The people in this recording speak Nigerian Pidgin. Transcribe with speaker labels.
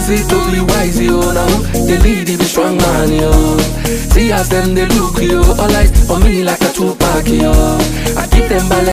Speaker 1: easy to be wise, yo. Now they lead the strong man, yo. See as them they look, yo. All eyes on me like a Tupac, yo. I keep them balance.